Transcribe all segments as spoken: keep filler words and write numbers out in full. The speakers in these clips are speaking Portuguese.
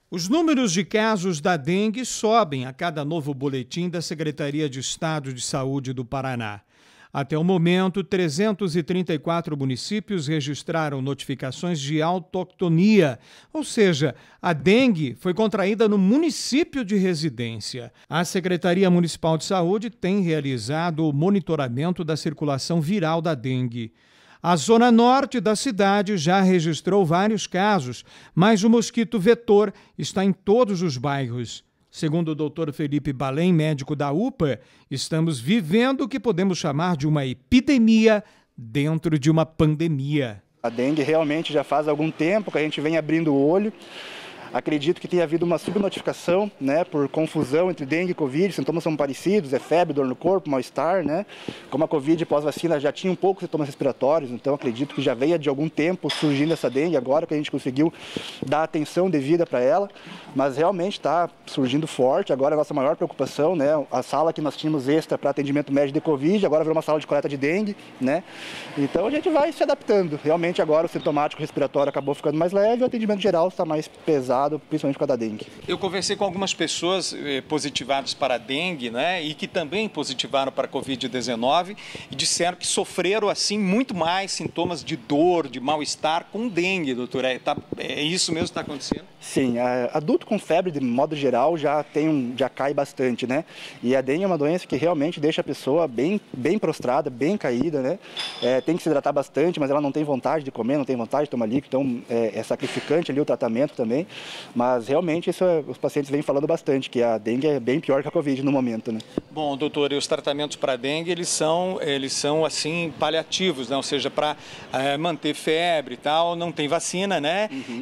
Os números de casos da dengue sobem a cada novo boletim da Secretaria de Estado de Saúde do Paraná. Até o momento, trezentos e trinta e quatro municípios registraram notificações de autoctonia, ou seja, a dengue foi contraída no município de residência. A Secretaria Municipal de Saúde tem realizado o monitoramento da circulação viral da dengue. A zona norte da cidade já registrou vários casos, mas o mosquito vetor está em todos os bairros. Segundo o doutor Felipe Balém, médico da U P A, estamos vivendo o que podemos chamar de uma epidemia dentro de uma pandemia. A dengue realmente já faz algum tempo que a gente vem abrindo o olho. Acredito que tenha havido uma subnotificação, né, por confusão entre dengue e Covid. Os sintomas são parecidos, é febre, dor no corpo, mal-estar, né? Como a Covid pós-vacina já tinha um pouco de sintomas respiratórios, então acredito que já veio de algum tempo surgindo essa dengue, agora que a gente conseguiu dar atenção devida para ela, mas realmente está surgindo forte. Agora a nossa maior preocupação, né, a sala que nós tínhamos extra para atendimento médio de Covid, agora virou uma sala de coleta de dengue, né? Então a gente vai se adaptando. Realmente agora o sintomático respiratório acabou ficando mais leve, o atendimento geral está mais pesado, principalmente por causa da dengue. Eu conversei com algumas pessoas eh, positivadas para a dengue, né, e que também positivaram para a Covid dezenove e disseram que sofreram assim muito mais sintomas de dor, de mal-estar com dengue, doutor. É, tá, é isso mesmo que está acontecendo? Sim, a, adulto com febre, de modo geral, já, tem um, já cai bastante, né? E a dengue é uma doença que realmente deixa a pessoa bem, bem prostrada, bem caída, né? É, tem que se hidratar bastante, mas ela não tem vontade de comer, não tem vontade de tomar líquido, então é, é sacrificante ali o tratamento também. Mas realmente isso é, os pacientes vêm falando bastante, que a dengue é bem pior que a Covid no momento, né? Bom, doutor, e os tratamentos para dengue, eles são, eles são assim, paliativos, né? Ou seja, para é, manter febre e tal, não tem vacina, né? Uhum.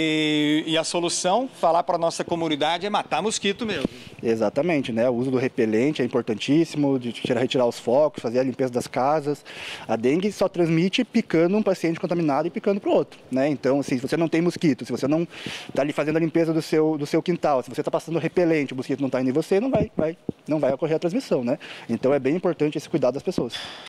E, e a solução, falar para a nossa comunidade, é matar mosquito mesmo. Exatamente, né? O uso do repelente é importantíssimo, de tirar, retirar os focos, fazer a limpeza das casas. A dengue só transmite picando um paciente contaminado e picando para o outro, né? Então, assim, se você não tem mosquito, se você não está ali fazendo a limpeza do seu, do seu quintal, se você está passando repelente, o mosquito não está indo em você, não vai, vai, não vai ocorrer a transmissão, né? Então é bem importante esse cuidado das pessoas.